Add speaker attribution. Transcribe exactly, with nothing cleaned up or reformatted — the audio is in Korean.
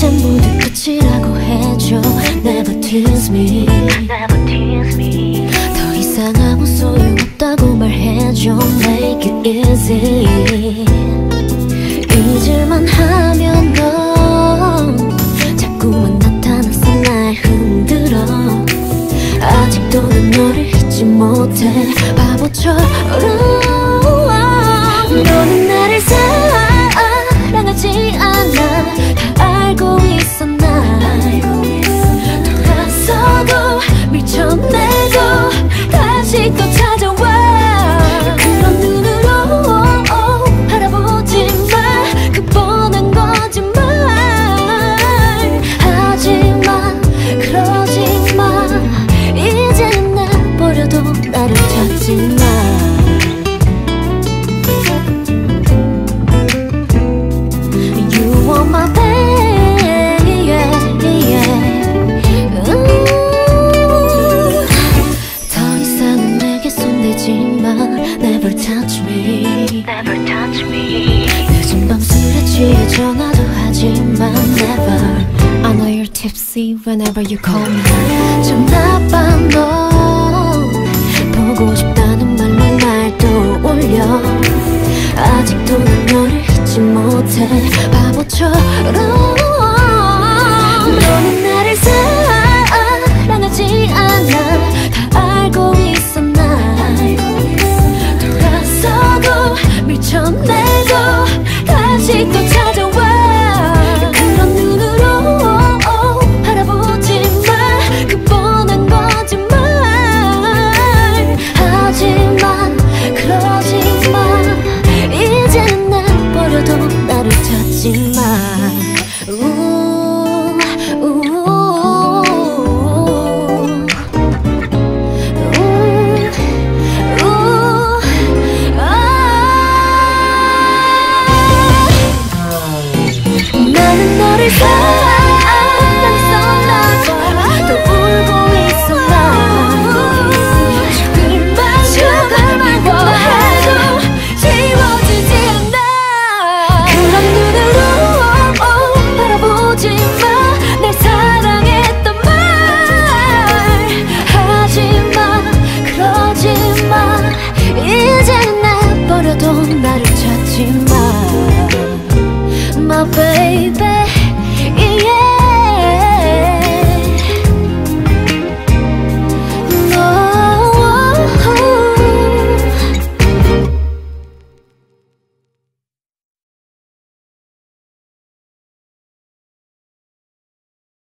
Speaker 1: 이제 모두 끝이라고 해줘. Never tease me, never tease me. 더 이상 아무 소용없다고 말해줘. Make it easy. 잊을만 하면 넌 자꾸만 나타나서 날 흔들어. 아직도 난 너를 잊지 못해 바보처럼. 너는 나를 사랑하지 않아. 다 알고 있어 난. 돌아서도 미쳐내도 다시 또 찾아와. 그런 눈으로 바라보지 마. 그 뻔한 거짓말 하지마. 그러지 마. 이제는 나 버려도 나를 찾지 마. My baby, yeah, yeah. 음, 더 이상은 내게 손대지 마. Never touch me, never touch me. 늦은 밤 술에 취해 전화도 하지마. Never. I know you're tipsy whenever you call me. 좀 나빠 너. 보고 싶다는 말로 날 떠올려. 아직도 난 너를 잊지 못해 바보처럼. 너는 나를 사랑하지 않아. 다 알고 있어 난. 돌아서도 미쳐내도 다시 또 찾아와. 그런 눈으로 바라보지 마. 그 뻔한 거짓말 하지마. 그러지 마. 이제는 날 버려도 나를 찾지 마. 우, 우, 우, 아. 나는 너를 사랑했어. 난 또 울고 있어 난. 죽을 만큼 미워해도 지워지지 않아. 그런 눈으로 바라보지 마. 날 사랑했던 말 하지마. 그러지 마. 이제는 나 버려도 나를 찾지 마. My baby.